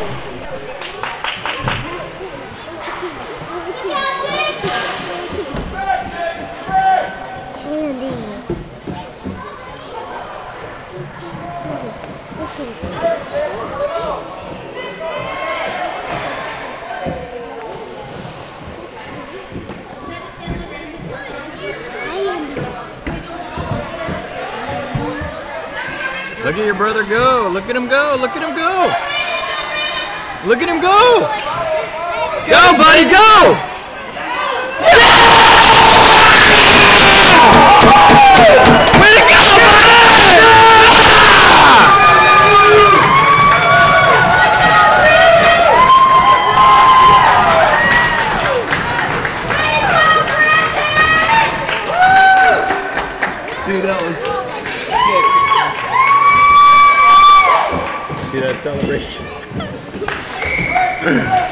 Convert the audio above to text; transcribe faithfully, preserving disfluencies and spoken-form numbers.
Look at your brother go. Look at him go. Look at him go. Look at him go. Go, buddy, go. Way to go, buddy! Dude, that was sick. See that celebration?